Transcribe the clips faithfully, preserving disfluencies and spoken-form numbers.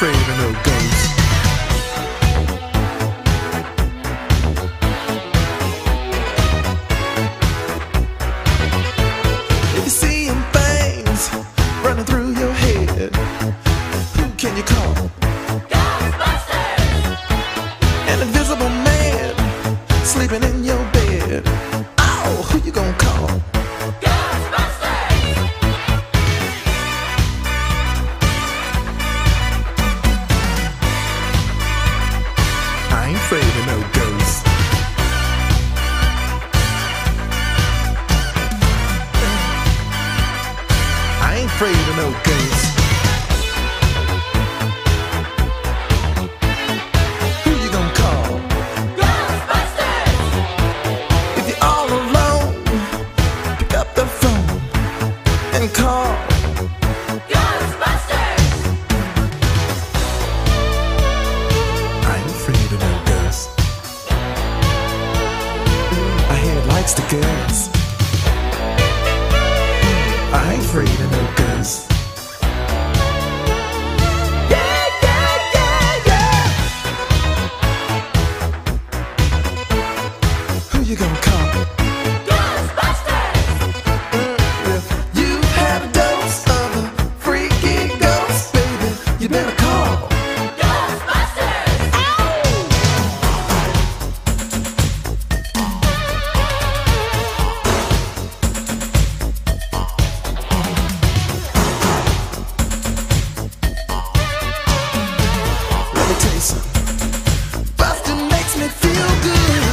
afraid of no ghosts. If you're seeing things running through your head, who can you call? Ghostbusters! An invisible man sleeping in your bed. Oh, who you gonna call? Ghostbusters! I ain't afraid of no ghosts. I ain't afraid of no ghosts. Who you gonna call? Ghostbusters! If you're all alone, pick up the phone and call. Ghostbusters! I ain't afraid of no ghosts. My head likes to guess. I ain't afraid of no ghosts. Yeah, yeah, yeah, yeah. Who you gonna call? Ghostbusters! If you had a dose of a freaky ghost, baby, you better call. Ghostbusters! Let me tell you something. Bustin' makes me feel good.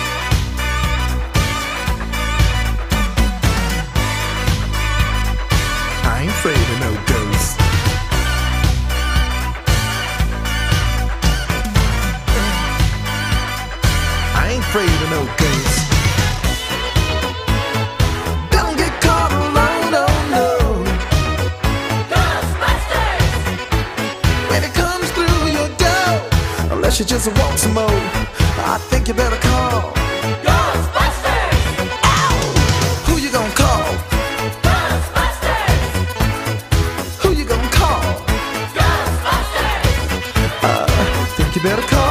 I ain't afraid of no ghosts. I ain't afraid of no ghosts. Don't get caught alone, oh no. Ghostbusters! When it comes through your door, unless you just want some more, I think you better call. Ghostbusters! Ow! Who you gonna call? Ghostbusters! Who you gonna call? Ghostbusters! I think you better call.